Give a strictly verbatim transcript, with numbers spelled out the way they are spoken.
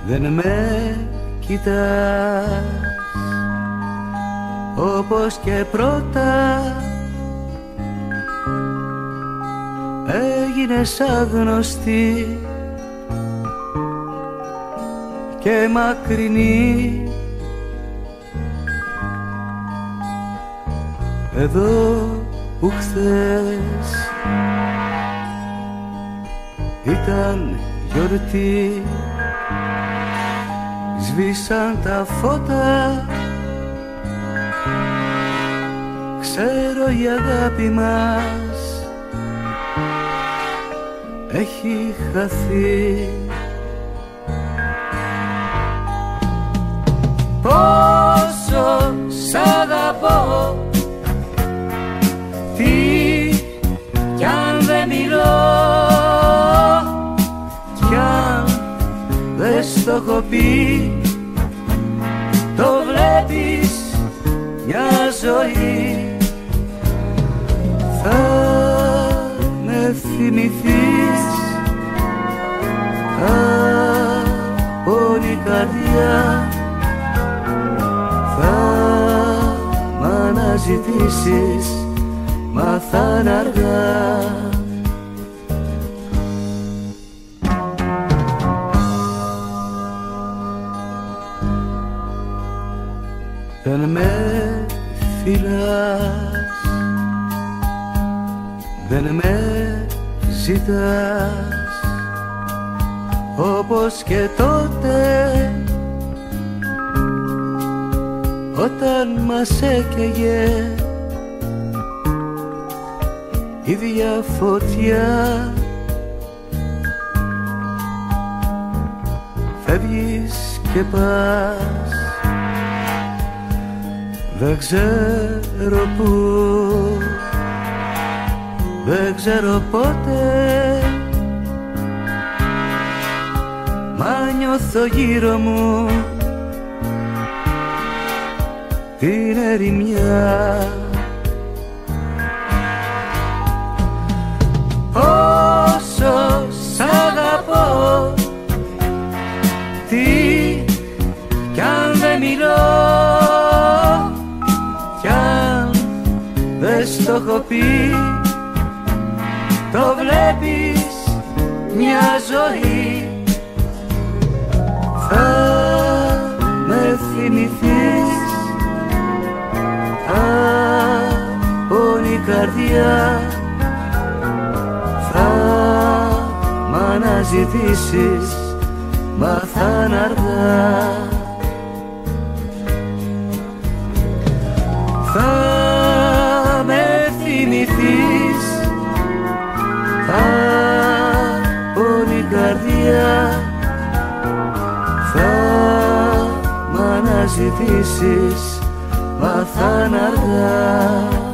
Δεν με κοιτάς όπως και πρώτα, έγινες άγνωστη και μακρινή. Εδώ που χθες ήταν γιορτή, σβήσαν τα φώτα. Ξέρω η αγάπη μας έχει χαθεί. Πόσο σ' αγαπώ, τι κι αν δεν μιλώ, κι αν δεν στο έχω πει, το βλέπεις μια ζωή. Θα με θυμηθείς, από η καρδιά θα μ' αναζητήσεις, μα θα είναι αργά. Δεν με φιλάς, δεν με ζητάς όπως και τότε, όταν μας έκαιγε η ίδια φωτιά. Φεύγεις και πας, δεν ξέρω πού, δεν ξέρω πότε, μα νιώθω γύρω μου την ερημιά. Όσο σ' αγαπώ, τι κι αν δεν μιλώ, κι αν δεν στο έχω πει, το βλέπεις μια ζωή. Θα με θυμηθείς, από η καρδιά θα μ' αναζητήσεις, μα θα είναι αργά. Θα με θυμηθείς, από η καρδιά θα μ' αναζητήσεις, μα θα είναι αργά.